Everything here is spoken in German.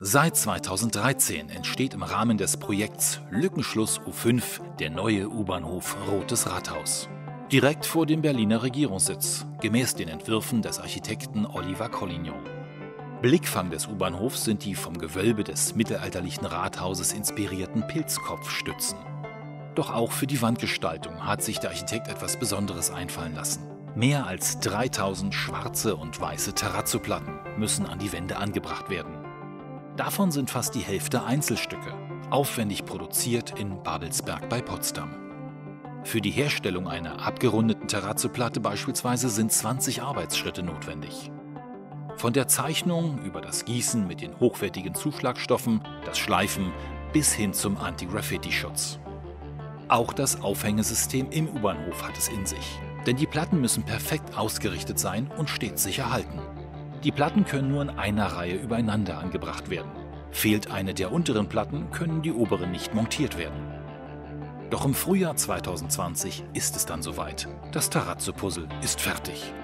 Seit 2013 entsteht im Rahmen des Projekts Lückenschluss U5 der neue U-Bahnhof Rotes Rathaus. Direkt vor dem Berliner Regierungssitz, gemäß den Entwürfen des Architekten Oliver Collignon. Blickfang des U-Bahnhofs sind die vom Gewölbe des mittelalterlichen Rathauses inspirierten Pilzkopfstützen. Doch auch für die Wandgestaltung hat sich der Architekt etwas Besonderes einfallen lassen. Mehr als 3000 schwarze und weiße Terrazzoplatten müssen an die Wände angebracht werden. Davon sind fast die Hälfte Einzelstücke, aufwendig produziert in Babelsberg bei Potsdam. Für die Herstellung einer abgerundeten Terrazzoplatte beispielsweise sind 20 Arbeitsschritte notwendig. Von der Zeichnung über das Gießen mit den hochwertigen Zuschlagstoffen, das Schleifen bis hin zum Anti-Graffiti-Schutz. Auch das Aufhängesystem im U-Bahnhof hat es in sich, denn die Platten müssen perfekt ausgerichtet sein und stets sicher halten. Die Platten können nur in einer Reihe übereinander angebracht werden. Fehlt eine der unteren Platten, können die oberen nicht montiert werden. Doch im Frühjahr 2020 ist es dann soweit. Das Terrazzo-Puzzle ist fertig.